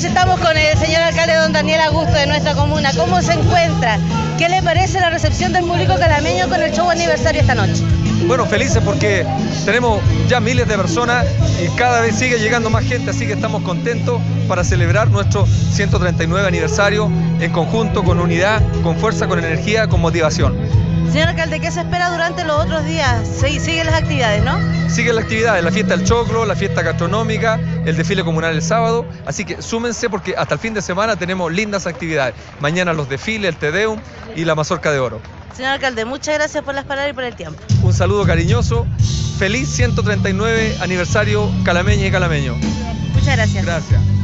Estamos con el señor alcalde don Daniel Augusto de nuestra comuna. ¿Cómo se encuentra? ¿Qué le parece la recepción del público calameño con el show aniversario esta noche? Bueno, felices porque tenemos ya miles de personas y cada vez sigue llegando más gente, así que estamos contentos para celebrar nuestro 139 aniversario en conjunto, con unidad, con fuerza, con energía, con motivación. Señor alcalde, ¿qué se espera durante los otros días? Siguen las actividades, ¿no? Siguen las actividades, la fiesta del choclo, la fiesta gastronómica, el desfile comunal el sábado, así que súmense porque hasta el fin de semana tenemos lindas actividades. Mañana los desfiles, el Te Deum y la mazorca de oro. Señor alcalde, muchas gracias por las palabras y por el tiempo. Un saludo cariñoso, feliz 139 aniversario calameña y calameño. Muchas gracias. Gracias.